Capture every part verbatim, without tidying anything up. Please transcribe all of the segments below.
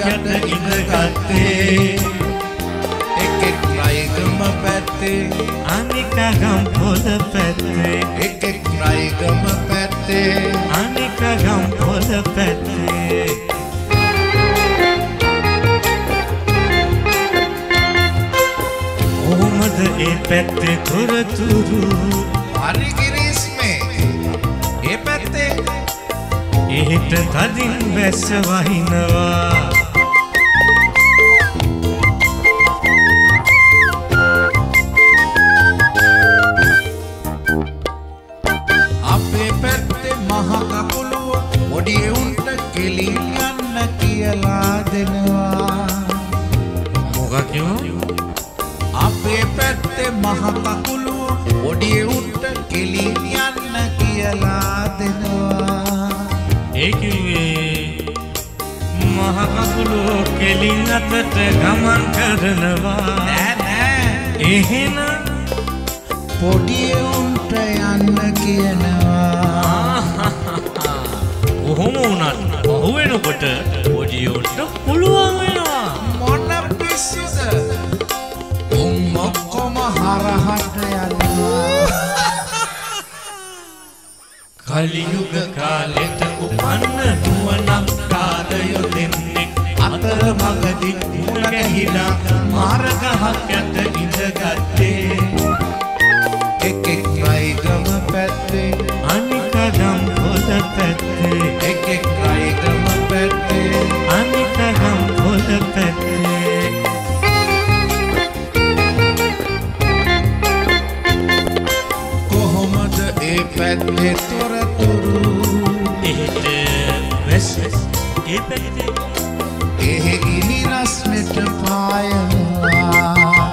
යට ඉඳගත්තේ එක් එක් රයිගම පැත්තේ අනික ගම් පොළ පැත්තේ එක් එක් රයිගම පැත්තේ අනික ගම් පොළ පැත්තේ කොහොමද ඒ පැත්තේ තොරතුරු හරි ගිරිස්මේ ඒ පැත්තේ එහෙට තදින් වැස්ස වහිනවා අපේ පැත්තේ මහ කකුලුව පොඩි උන්ට කෙලි යන්න කියලා දෙනවා මොකක් කිව්වෝ අපේ පැත්තේ මහ කකුලුව පොඩි උන්ට කෙලි යන්න කියලා දෙනවා ඒ කිව්වේ මහ කකුලෝ කෙලින් අතට ගමන් කරනවා නෑ නෑ එහෙනම් පොඩි උන්ට යන්න කියනවා කොහොම වුණත් පහු වෙනකොට පොඩි උන්ට පුළුවන් වෙනවා මොන පිස්සුද උන් ඔක්කොම හරහට යනවා කලියුග කාලෙට උපන්න නුවණක් කාරයෝ දෙන්නේ අතර මගදී මුණ ගැහිලා මාර්ගහක් යට ඉඳගත්තේ එක් එක් රයිගම පැත්තේ අනික ගම් පොළ පැත්තේ එක් එක් රයිගම පැත්තේ අනික ගම් පොළ පැත්තේ කොහොමද ඒ පැත්තේ තොරතුරු එහෙට වැස්ස ඒ පැත්තේ එහෙ ගිනි රස්නෙට පායනවා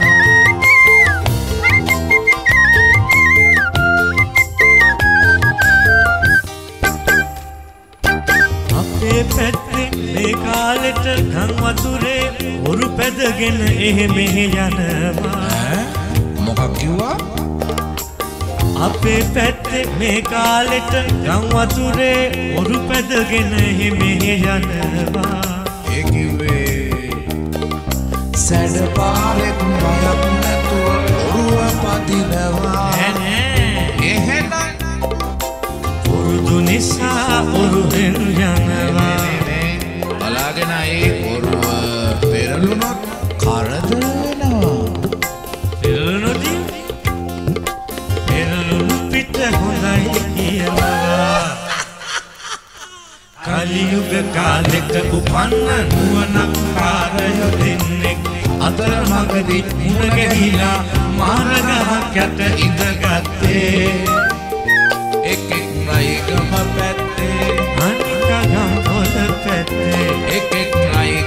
අපේ පැත්තේ මේ කාලෙට ගම් වතුරේ හොරු පැදගෙන එහෙ මෙහෙ යනවා මොකක් කිව්වා අපේ පැත්තේ මේ කාලෙට ගම් වතුරේ හොරු පැදගෙන එහෙ මෙහෙ යනවා ඒ කිව්වේ සැඩ පාරෙත් බයක් නැතුව ඔරුව පදිනවා එහෙනම් පුරුදු නිසා ඔරුවෙන් යනවා බලාගෙන ඒ ඔරුව පෙරළුනොත් කරදර වෙනවා පෙරළුනොත් පෙරළුණු පිට හොඳයි කියනවා කලියුග කාලෙක උපන්න නුවණක් කාරයෝ දෙන්නේ අතර මගදී මුණ ගැහිලා මාර්ගහක් යට ඉඳගත්තේ එක් එක් රයිගම පැත්තේ අනික ගම් පොළ පැත්තේ එක් එක් රයි